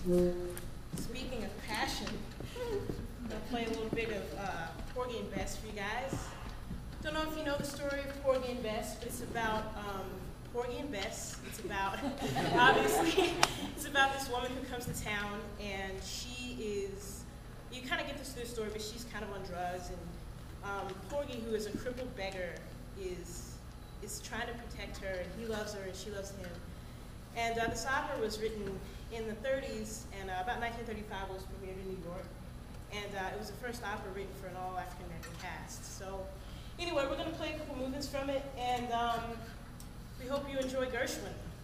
Speaking of passion, I'll play a little bit of Porgy and Bess for you guys. Don't know if you know the story of Porgy and Bess, but it's about Porgy and Bess. It's about, obviously, it's about this woman who comes to town, and she is, you kind of get this through the story, but she's kind of on drugs, and Porgy, who is a crippled beggar, is trying to protect her, and he loves her, and she loves him. And this opera was written in the 30s, and about 1935 was premiered in New York. And it was the first opera written for an all African-American cast. So anyway, we're going to play a couple movements from it, and we hope you enjoy Gershwin.